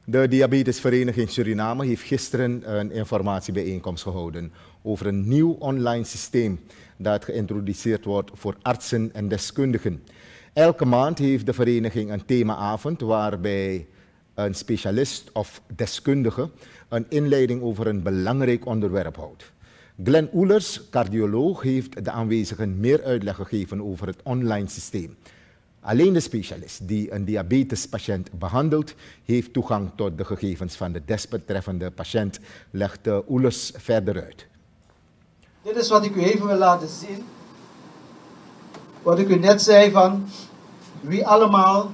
De Diabetesvereniging Suriname heeft gisteren een informatiebijeenkomst gehouden over een nieuw online systeem dat geïntroduceerd wordt voor artsen en deskundigen. Elke maand heeft de vereniging een themaavond waarbij een specialist of deskundige een inleiding over een belangrijk onderwerp houdt. Glenn Oelers, cardioloog, heeft de aanwezigen meer uitleg gegeven over het online systeem. Alleen de specialist die een diabetespatiënt behandelt, heeft toegang tot de gegevens van de desbetreffende patiënt, legt Oelers verder uit. Dit is wat ik u even wil laten zien. Wat ik u net zei van wie allemaal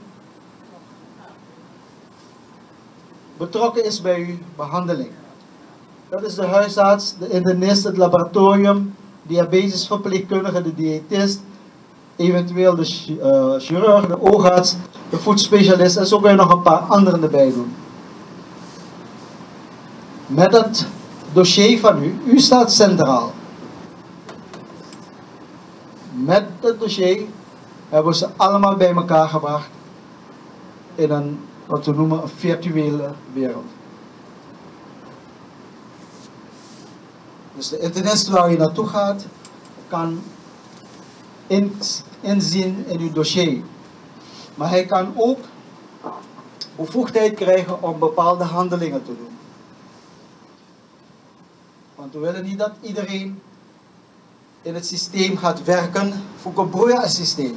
betrokken is bij uw behandeling. Dat is de huisarts, de internist, het laboratorium, diabetesverpleegkundige, de diëtist, eventueel de chirurg, de oogarts, de voedselspecialist en zo kun je nog een paar anderen erbij doen. Met het dossier van u staat centraal. Met het dossier hebben we ze allemaal bij elkaar gebracht in een, wat we noemen, een virtuele wereld. Dus de internist waar je naartoe gaat, kan inzien in uw dossier. Maar hij kan ook bevoegdheid krijgen om bepaalde handelingen te doen. Want we willen niet dat iedereen in het systeem gaat werken voor een broeia-systeem.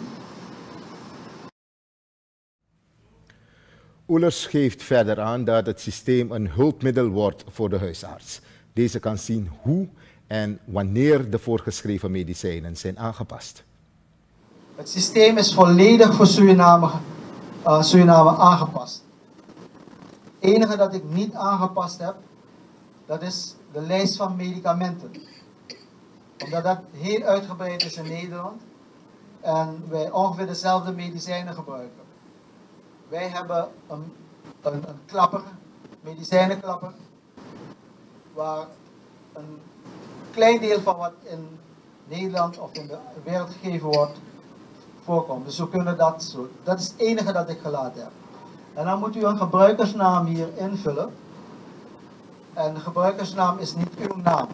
Oelers geeft verder aan dat het systeem een hulpmiddel wordt voor de huisarts. Deze kan zien hoe en wanneer de voorgeschreven medicijnen zijn aangepast. Het systeem is volledig voor Suriname aangepast. Het enige dat ik niet aangepast heb, dat is de lijst van medicamenten. Omdat dat heel uitgebreid is in Nederland en wij ongeveer dezelfde medicijnen gebruiken. Wij hebben een klapper, medicijnenklapper, waar een klein deel van wat in Nederland of in de wereld gegeven wordt, voorkomt. Dus we kunnen dat zo. Dat is het enige dat ik gelaten heb. En dan moet u een gebruikersnaam hier invullen. En de gebruikersnaam is niet uw naam.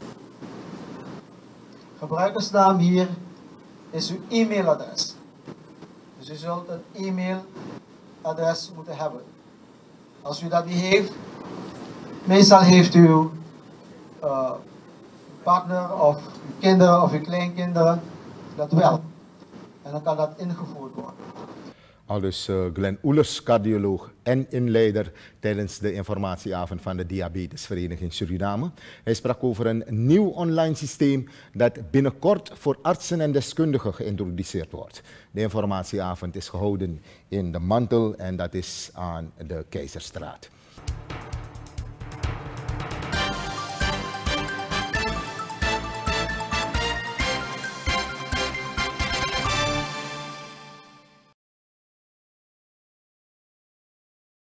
Gebruikersnaam hier is uw e-mailadres. Dus u zult een e-mailadres moeten hebben. Als u dat niet heeft, meestal heeft uw partner of uw kinderen of uw kleinkinderen dat wel. En dan kan dat ingevoerd worden. Aldus Glenn Oelers, cardioloog en inleider tijdens de informatieavond van de Diabetesvereniging Suriname. Hij sprak over een nieuw online systeem dat binnenkort voor artsen en deskundigen geïntroduceerd wordt. De informatieavond is gehouden in de Mantel en dat is aan de Keizerstraat.